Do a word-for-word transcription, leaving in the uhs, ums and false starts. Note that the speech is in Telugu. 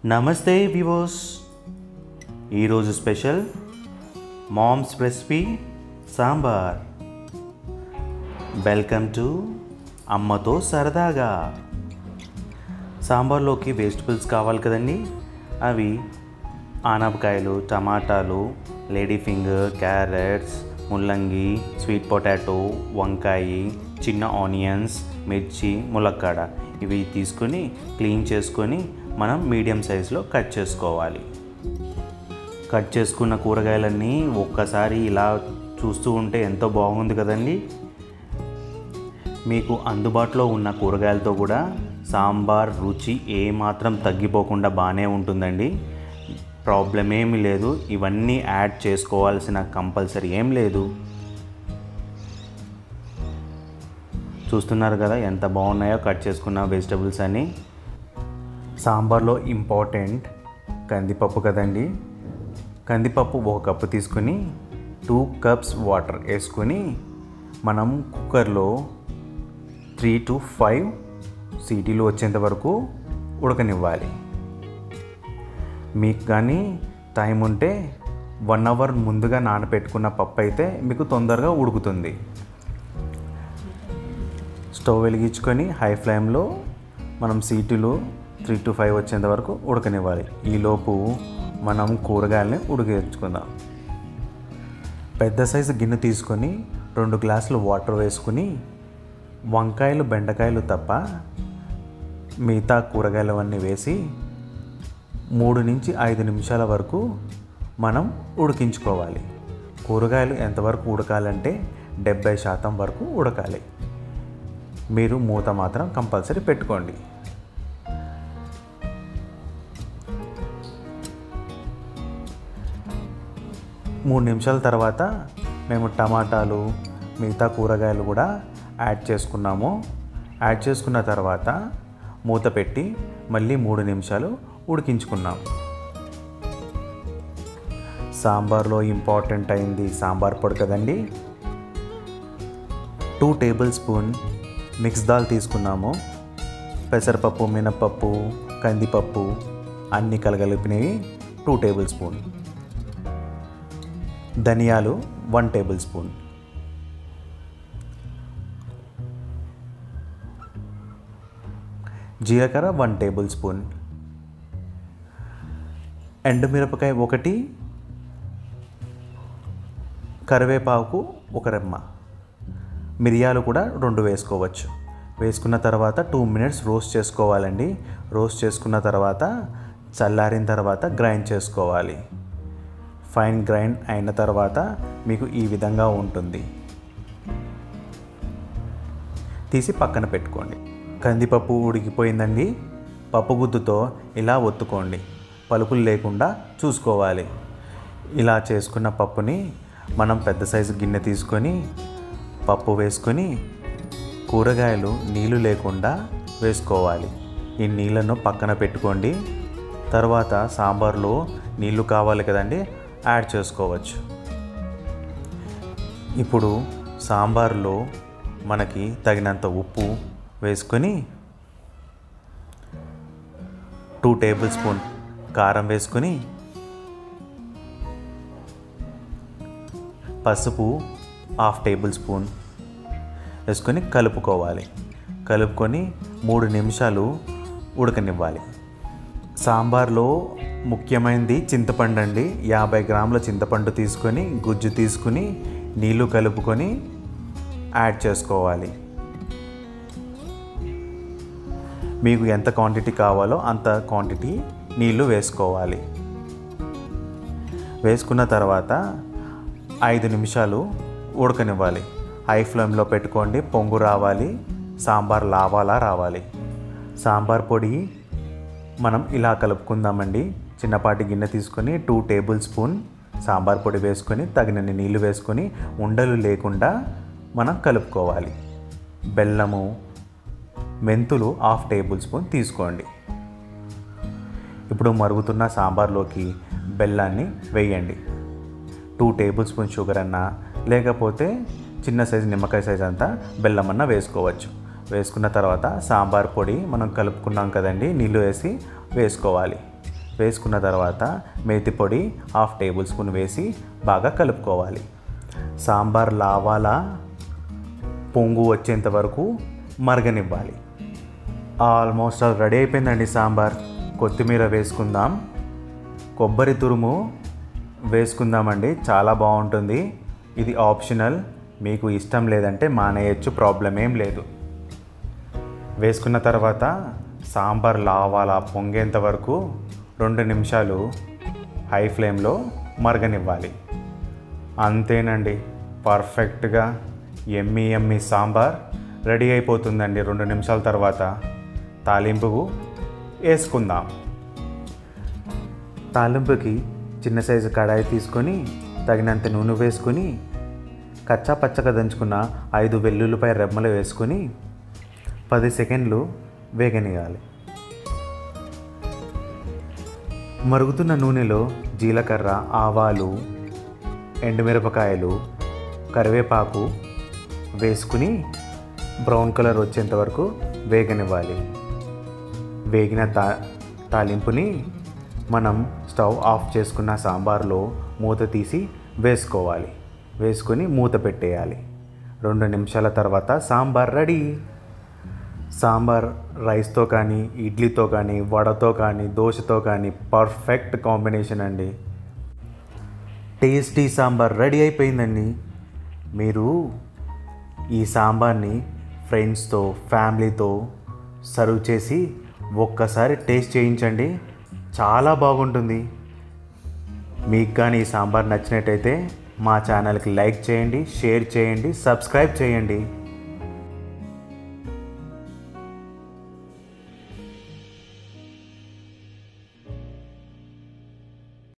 నమస్తే వివోస్, ఈరోజు special moms recipe sambar. Welcome to అమ్మతో సరదాగా. సాంబార్లోకి వెజిటబుల్స్ కావాలి కదండి. అవి ఆనపకాయలు, టమాటాలు, లేడీ ఫింగర్, క్యారెట్స్, ముల్లంగి, స్వీట్ పొటాటో, వంకాయ, చిన్న ఆనియన్స్, మిర్చి, ములక్కాడ ఇవి తీసుకొని క్లీన్ చేసుకొని మనం మీడియం సైజులో కట్ చేసుకోవాలి. కట్ చేసుకున్న కూరగాయలన్నీ ఒక్కసారి ఇలా చూస్తూ ఉంటే ఎంతో బాగుంది కదండి. మీకు అందుబాటులో ఉన్న కూరగాయలతో కూడా సాంబార్ రుచి ఏమాత్రం తగ్గిపోకుండా బాగానే ఉంటుందండి. ప్రాబ్లం ఏమీ లేదు. ఇవన్నీ యాడ్ చేసుకోవాల్సిన కంపల్సరీ ఏం లేదు. చూస్తున్నారు కదా ఎంత బాగున్నాయో కట్ చేసుకున్న వెజిటబుల్స్ అన్నీ. సాంబార్లో ఇంపార్టెంట్ కందిపప్పు కదండి. కందిపప్పు ఒక కప్పు తీసుకుని టూ కప్స్ వాటర్ వేసుకొని మనం కుక్కర్లో త్రీ టు ఫైవ్ సీటీలు వచ్చేంత వరకు ఉడకనివ్వాలి. మీకు కానీ టైం ఉంటే వన్ అవర్ ముందుగా నానబెట్టుకున్న పప్పు అయితే మీకు తొందరగా ఉడుకుతుంది. స్టవ్ వెలిగించుకొని హై ఫ్లేమ్లో మనం సీటీలు త్రీ టు ఫైవ్ వచ్చేంత వరకు ఉడకనివ్వాలి. ఈలోపు మనం కూరగాయలని ఉడికించుకుందాం. పెద్ద సైజు గిన్నె తీసుకొని రెండు గ్లాసులు వాటర్ వేసుకుని వంకాయలు, బెండకాయలు తప్ప మిగతా కూరగాయలు అన్నీ వేసి మూడు నుంచి ఐదు నిమిషాల వరకు మనం ఉడికించుకోవాలి. కూరగాయలు ఎంతవరకు ఉడకాలంటే డెబ్బై శాతం వరకు ఉడకాలి. మీరు మూత మాత్రం కంపల్సరీ పెట్టుకోండి. మూడు నిమిషాల తర్వాత మేము టమాటాలు, మిగతా కూరగాయలు కూడా యాడ్ చేసుకున్నాము. యాడ్ చేసుకున్న తర్వాత మూత పెట్టి మళ్ళీ మూడు నిమిషాలు ఉడికించుకున్నాము. సాంబార్లో ఇంపార్టెంట్ అయింది సాంబార్ పొడి కదండి. Two tablespoon mix dal తీసుకున్నాము. పెసరపప్పు, మినపప్పు, కందిపప్పు అన్నీ కలగలిపినవి టూ టేబుల్ స్పూన్. ధనియాలు వన్ టేబుల్ స్పూన్. జీలకర్ర వన్ టేబుల్ స్పూన్. ఎండుమిరపకాయ ఒకటి, కరివేపాకు ఒక రెమ్మ, మిరియాలు కూడా రెండు వేసుకోవచ్చు. వేసుకున్న తర్వాత టూ మినిట్స్ రోస్ట్ చేసుకోవాలండి. రోస్ట్ చేసుకున్న తర్వాత చల్లారిన తర్వాత గ్రైండ్ చేసుకోవాలి. ఫైన్ గ్రైండ్ అయిన తర్వాత మీకు ఈ విధంగా ఉంటుంది. తీసి పక్కన పెట్టుకోండి. కందిపప్పు ఉడికిపోయిందండి. పప్పు గుత్తుతో ఇలా ఒత్తుకోండి. పలుకులు లేకుండా చూసుకోవాలి. ఇలా చేసుకున్న పప్పుని మనం పెద్ద సైజు గిన్నె తీసుకొని పప్పు వేసుకొని కూరగాయలు నీళ్ళు లేకుండా వేసుకోవాలి. ఈ నీళ్ళను పక్కన పెట్టుకోండి. తర్వాత సాంబార్లో నీళ్ళు కావాలి కదండి, యాడ్ చేసుకోవచ్చు. ఇప్పుడు సాంబార్లో మనకి తగినంత ఉప్పు వేసుకొని టూ టేబుల్ స్పూన్ కారం వేసుకొని పసుపు హాఫ్ టేబుల్ స్పూన్ వేసుకొని కలుపుకోవాలి. కలుపుకొని మూడు నిమిషాలు ఉడకనివ్వాలి. సాంబార్లో ముఖ్యమైనది చింతపండు అండి. యాభై గ్రాముల చింతపండు తీసుకొని గుజ్జు తీసుకుని నీళ్ళు కలుపుకొని యాడ్ చేసుకోవాలి. మీకు ఎంత క్వాంటిటీ కావాలో అంత క్వాంటిటీ నీళ్ళు వేసుకోవాలి. వేసుకున్న తర్వాత ఐదు నిమిషాలు ఉడకనివ్వాలి. హై ఫ్లేమ్లో పెట్టుకోండి. పొంగు రావాలి. సాంబార్ లావాలా రావాలి. సాంబార్ పొడి మనం ఇలా కలుపుకుందామండి. చిన్నపాటి గిన్నె తీసుకొని టూ టేబుల్ స్పూన్ సాంబార్ పొడి వేసుకొని తగినన్ని నీళ్ళు వేసుకొని ఉండలు లేకుండా మనం కలుపుకోవాలి. బెల్లము, మెంతులు హాఫ్ టేబుల్ స్పూన్ తీసుకోండి. ఇప్పుడు మరుగుతున్న సాంబార్లోకి బెల్లాన్ని వేయండి. టూ టేబుల్ స్పూన్ షుగర్ అన్నా లేకపోతే చిన్న సైజు నిమ్మకాయ సైజు అంతా బెల్లం అన్నా వేసుకోవచ్చు. వేసుకున్న తర్వాత సాంబార్ పొడి మనం కలుపుకున్నాం కదండి, నీళ్ళు వేసి వేసుకోవాలి. వేసుకున్న తర్వాత మేతి పొడి హాఫ్ టేబుల్ స్పూన్ వేసి బాగా కలుపుకోవాలి. సాంబార్ లావాలా పొంగు వచ్చేంత వరకు మరగనివ్వాలి. ఆల్మోస్ట్ ఆల్ రెడీ అయిపోయిందండి సాంబార్. కొత్తిమీర వేసుకుందాం, కొబ్బరి తురుము వేసుకుందామండి. చాలా బాగుంటుంది. ఇది ఆప్షనల్, మీకు ఇష్టం లేదంటే మానేయచ్చు, ప్రాబ్లం ఏం లేదు. వేసుకున్న తర్వాత సాంబార్ లావాలా పొంగేంత వరకు రెండు నిమిషాలు హై ఫ్లేమ్లో మరగనివ్వాలి. అంతేనండి, పర్ఫెక్ట్గా ఎమ్మి ఎమ్మి సాంబార్ రెడీ అయిపోతుందండి. రెండు నిమిషాల తర్వాత తాలింపు వేసుకుందాం. తాలింపుకి చిన్న సైజు కడాయి తీసుకొని తగినంత నూనె వేసుకొని కచ్చా పచ్చగా దంచుకున్న ఐదు వెల్లుల్లిపాయ రెమ్మలు వేసుకొని పది సెకండ్లు వేగనియాలి. మరుగుతున్న నూనెలో జీలకర్ర, ఆవాలు, ఎండుమిరపకాయలు, కరివేపాకు వేసుకుని బ్రౌన్ కలర్ వచ్చేంత వరకు వేగనివ్వాలి. వేగిన తా తాలింపుని మనం స్టవ్ ఆఫ్ చేసుకున్న సాంబార్లో మూత తీసి వేసుకోవాలి. వేసుకొని మూత పెట్టేయాలి. రెండు నిమిషాల తర్వాత సాంబార్ రెడీ. సాంబార్ రైస్తో కానీ, ఇడ్లీతో కానీ, వడతో కానీ, దోశతో కానీ పర్ఫెక్ట్ కాంబినేషన్ అండి. టేస్టీ సాంబార్ రెడీ అయిపోయిందండి. మీరు ఈ సాంబార్ని ఫ్రెండ్స్తో, ఫ్యామిలీతో సర్వ్ చేసి ఒక్కసారి టేస్ట్ చేయించండి, చాలా బాగుంటుంది. మీకు కానీ ఈ సాంబార్ నచ్చినట్టయితే మా ఛానల్కి లైక్ చేయండి, షేర్ చేయండి, సబ్స్క్రైబ్ చేయండి.